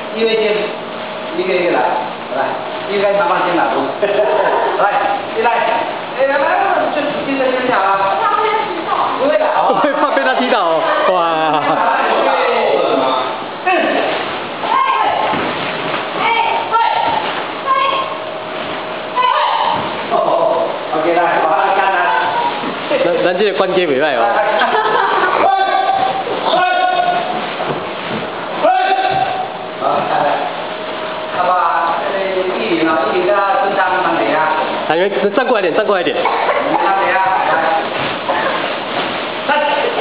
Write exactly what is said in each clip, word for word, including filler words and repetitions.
一位先，一个一个来，来，一个慢慢先拿住。来，你来，哎来来，就现在先讲啊。不会的。 不会怕被他踢到哦，哇。 OK 来，把它干了。 咱咱这个关节袂歹哦。 好吧，呃，一零啊，一零个正常慢点啊。 来，员站过来点，站过来点。 慢点啊，来。三。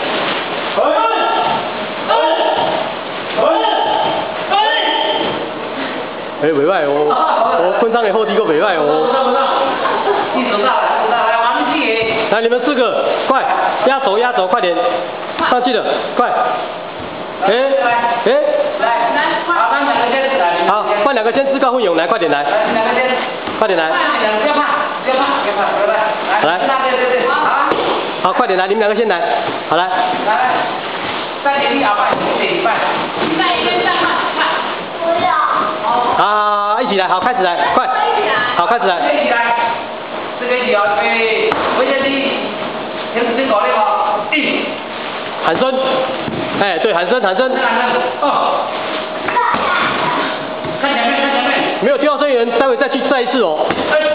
哎，袂歹哦，我昆昌的后踢够袂歹哦。 你手上来，手上来，王继。 来，你们四个，快，压轴压轴，快点，上去了，快。哎，哎， 来，好，咱两个先来。 好，换两个先自告奋勇，来，快点来。 来，两个先。 快点来。 不要怕，不要怕，不要怕，不要怕。来。来，对对对，好。 好，快点来，你们两个先来，好来。 来，再给你两半，一点一半。再一边站看，看。不要。 啊，一起来，好，开始来，快。好，开始来。 一起来。这个一起啊，准备，危险地，先先搞定好。一。 喊声。哎，对，喊声，喊声。 哦。看前面，看前面。 没有听到声源，待会再去再一次哦。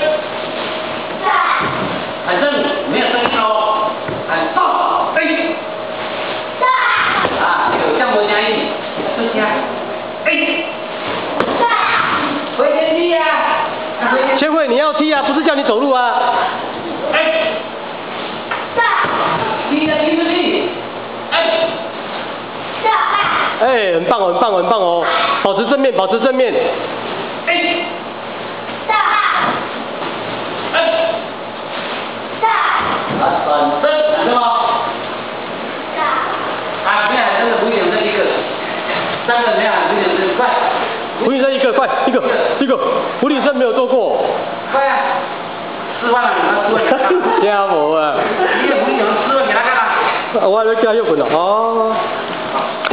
喊声，没有声音哦。喊到，哎。啊，有降魔加音，这下，哎。回天地呀！ 千惠，你要踢啊，不是叫你走路啊。 哎。踢呀，踢出去。哎。 哎，很棒哦，很棒哦，很棒哦，保持正面，保持正面。 哎。哎。啊，转身，是吗？啊，没喊声的不有这一个，三个没喊不有这快。 胡女生一个，快一个，一个，胡女生没有做过。 快啊！示范了，你们示范。 听无啊？ 你也胡女生示范给他看啊。 我还没叫又滚了哦。